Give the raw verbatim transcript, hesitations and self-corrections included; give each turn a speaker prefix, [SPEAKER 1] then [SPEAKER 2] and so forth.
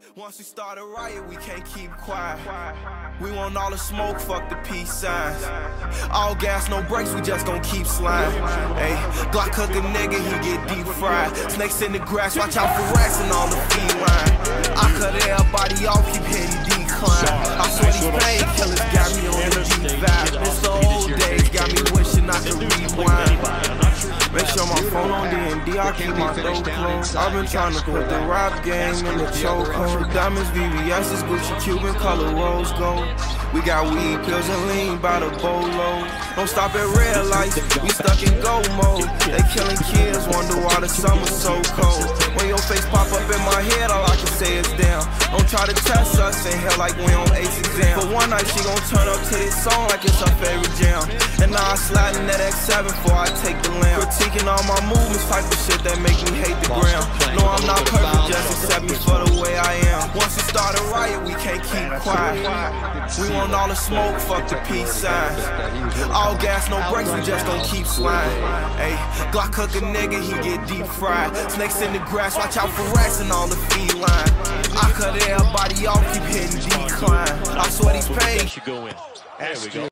[SPEAKER 1] Once we start a riot, we can't keep quiet. We want all the smoke, fuck the peace signs. All gas, no brakes, we just gon' keep sliding. Hey, Glock cook a nigga, he get deep fried. Snakes in the grass, watch out for rats and all the feline. I cut everybody off, keep heading decline. I swear these painkillers got me on the deep vibe. It's the old days, got me wishing I could rewind. Make sure my phone on D N D, I keep my throat closed. I've been trying to put the rap game in the chokehold. Diamonds, V V S's, Gucci, Cuban, color rose gold. We got weed, pills, and lean by the bolo. Don't stop at red lights, we stuck in go mode. They killing kids, wonder why the summer's so cold. When your face pop up in my head, all I can say is damn. Don't try to test us in hell like we on ace exam. For one night, she gon' turn up to this song like it's her favorite jam. And now I slide in that X seven before I take the lamb. Critiquing all my movements, type of shit that make me hate the gram. No, I'm not perfect, just accept me for the way I am. Once we start a riot, we can't keep quiet. We want all the smoke, fuck the peace signs. All gas, no brakes, we just gon' keep sliding. Hey, Glock cook a nigga, he get deep fried. Snakes in the grass, watch out for rats and all the feline. I cut everybody off, keep hitting decline. I swear these pain.
[SPEAKER 2] There we go.